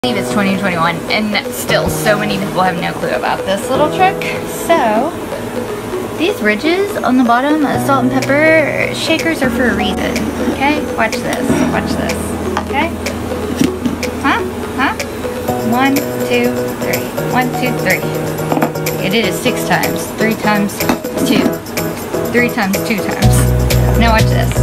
I believe it's 2021 and still so many people have no clue about this little trick. So these ridges on the bottom of salt and pepper shakers are for a reason. Okay, watch this, okay? Huh? 1, 2, 3. 1, 2, 3. I did it 6 times. 3 times 2. 3 times 2 times. Now watch this.